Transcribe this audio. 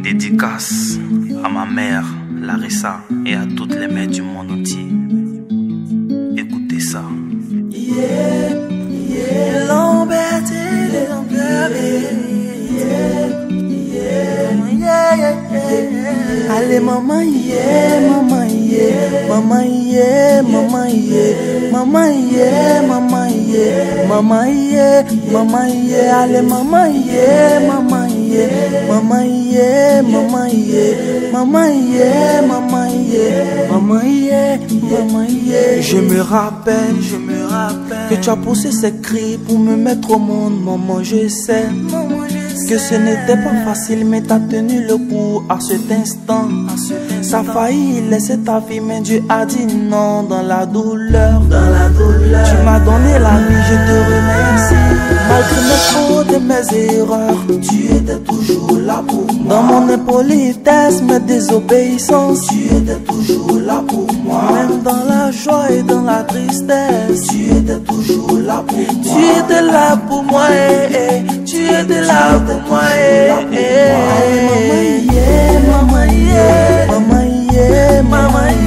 Dédicace à ma mère, Larissa, et à toutes les mères du monde entier. Écoutez ça. Allez maman maman maman maman maman maman maman maman allez maman maman maman maman maman maman maman je me rappelle que tu as poussé ces cris pour me mettre au monde, maman, je sais que ce n'était pas facile, mais t'as tenu le coup à cet instant. Ça a failli laisser ta vie, mais Dieu a dit non. Dans la douleur, tu m'as donné la vie, je te remercie. Malgré mes fautes et mes erreurs, tu étais toujours là pour moi. Dans mon impolitesse, mes désobéissances, tu étais toujours là pour moi. Même dans la joie et dans la tristesse, tu étais toujours là pour moi. Tu étais là pour moi, tu étais là pour moi, maman, maman, maman, maman,